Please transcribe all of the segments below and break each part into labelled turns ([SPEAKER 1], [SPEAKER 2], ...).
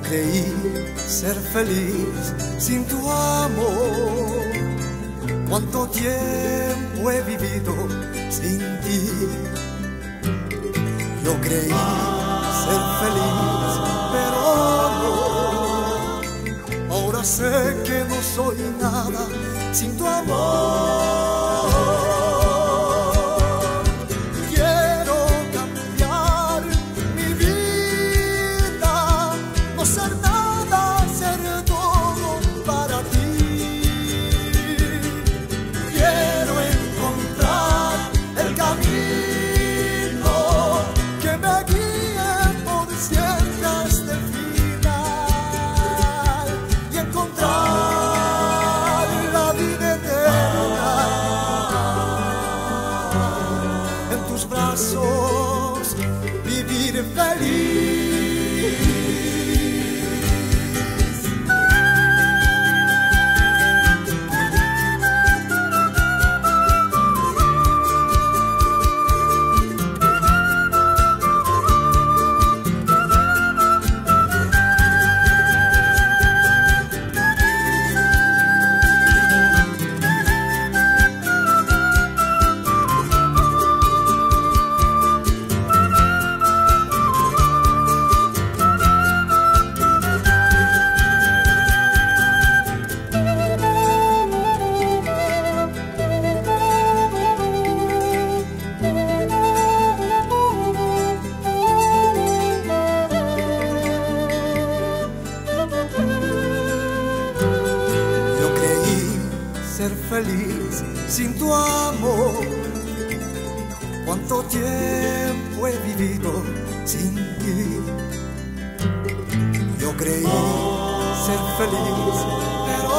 [SPEAKER 1] creí ser feliz sin tu amor. Cuánto tiempo he vivido sin ti. Yo creí ser feliz, pero no. Ahora sé que no soy nada sin tu amor. Quiero cambiar mi vida, no ser nada, ser todo para ti. Quiero encontrar el camino que me guíe por siempre hasta el final y encontrar la vida eterna en tus brazos, vivir feliz. Ser feliz sin tu amor. Cuánto tiempo he vivido sin ti. Yo creí ser feliz, pero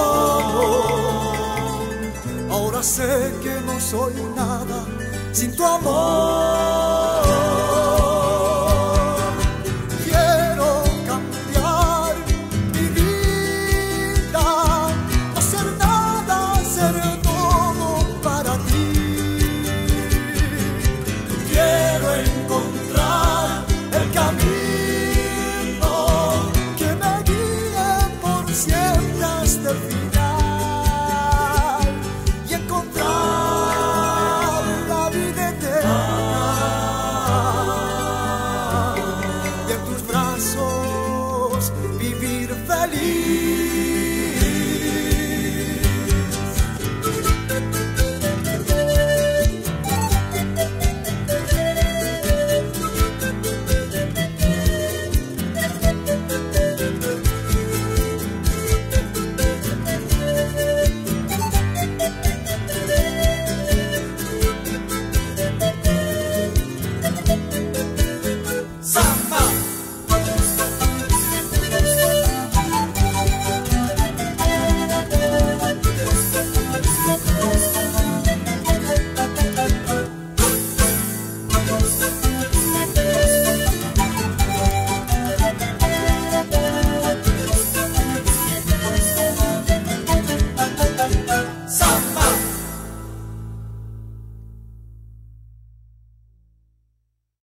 [SPEAKER 1] no. Ahora sé que no soy nada sin tu amor.